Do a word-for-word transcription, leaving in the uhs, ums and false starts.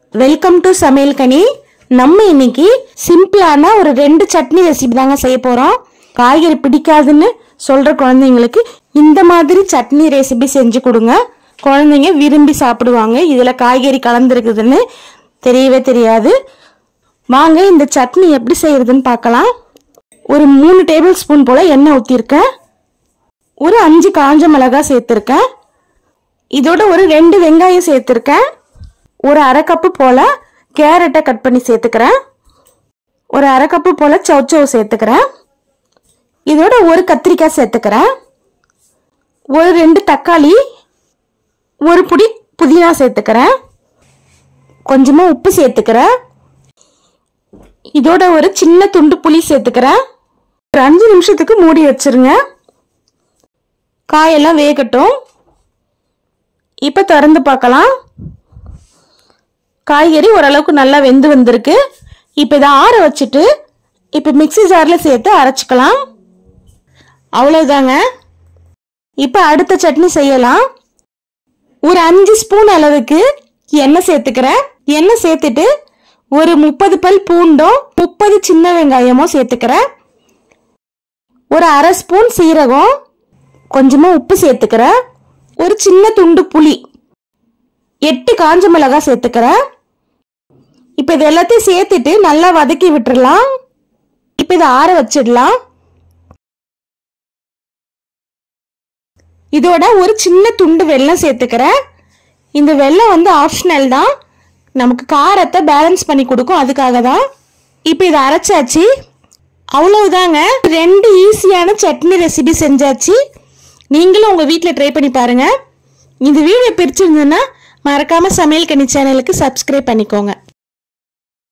Welcome to சமையல் கனி. நம்ம இன்னைக்கு சிம்பிளான ஒரு ரெண்டு சட்னி ரெசிபி தாங்க செய்ய போறோம். காய்கறி பிடிக்காதுன்னு சொல்ற குழந்தைங்களுக்கு இந்த மாதிரி சட்னி ரெசிபி செஞ்சு கொடுங்க. குழந்தைங்க விரும்பி சாப்பிடுவாங்க. இதுல காய்கறி கலந்துருக்குதுன்னு தெரியவே தெரியாது. வாங்க இந்த சட்னி எப்படி செய்யறதுன்னு பார்க்கலாம். ஒரு மூணு டேபிள் ஸ்பூன் போல எண்ணெய் ஊற்றிருக்கேன். ஒரு அஞ்சு காஞ்ச மிளகாய் சேர்த்துருக்கேன். இதோட ஒரு ரெண்டு வெங்காயம் சேர்த்துருக்கேன். ஒரு அரை கப்பு போல கேரட்டை கட் பண்ணி சேர்த்துக்கிறேன். ஒரு அரை கப்பு போல சௌச்சௌ சேர்த்துக்கிறேன். இதோட ஒரு கத்திரிக்காய் சேர்த்துக்கிறேன். ஒரு ரெண்டு தக்காளி, ஒரு புடி புதினா சேர்த்துக்கிறேன். கொஞ்சமா உப்பு சேர்த்துக்கிறேன். இதோட ஒரு சின்ன துண்டு புளி சேர்த்துக்கிறேன். ஒரு அஞ்சு நிமிஷத்துக்கு மூடி வச்சிருங்க. காயெல்லாம் வேகட்டும். இப்ப திறந்து பார்க்கலாம். காய்கறி ஓரளவுக்கு நல்லா வெந்து வந்திருக்கு. இப்ப இதை ஆற வச்சுட்டு இப்ப மிக்ஸி ஜார்ல சேர்த்து அரைச்சுக்கலாம். அவ்வளவுதாங்க. இப்ப அடுத்த சட்னி செய்யலாம். ஒரு அஞ்சு ஸ்பூன் அளவுக்கு எண்ணெய் சேர்த்துக்கிறேன். எண்ணெய் சேர்த்துட்டு ஒரு முப்பது பல் பூண்டும் முப்பது சின்ன வெங்காயமும் சேர்த்துக்கிறேன். ஒரு அரை ஸ்பூன் சீரகம், கொஞ்சமா உப்பு சேர்த்துக்கிறேன். ஒரு சின்ன துண்டு புளி, எட்டு காஞ்ச மிளகாய் சேர்த்துக்கிறேன். இப்ப இது எல்லாத்தையும் சேர்த்துட்டு நல்லா வதக்கி விட்டுறலாம். இப்ப இதை ஆற வச்சிடலாம். இதோட ஒரு சின்ன துண்டு வெல்லம் சேர்த்துக்கிறேன். இந்த வெல்லம் வந்து ஆப்ஷனல் தான், நமக்கு காரத்தை பேலன்ஸ் பண்ணி கொடுக்கும், அதுக்காக தான். இப்ப இதை அரைச்சாச்சு. அவ்வளவுதாங்க. ரெண்டு ஈஸியான சட்னி ரெசிபி செஞ்சாச்சு. நீங்களும் உங்க வீட்டில் ட்ரை பண்ணி பாருங்க. இந்த வீடியோ பிடிச்சிருந்ததுன்னா மறக்காம சமையல் கனி சேனலுக்கு சப்ஸ்கிரைப் பண்ணிக்கோங்க.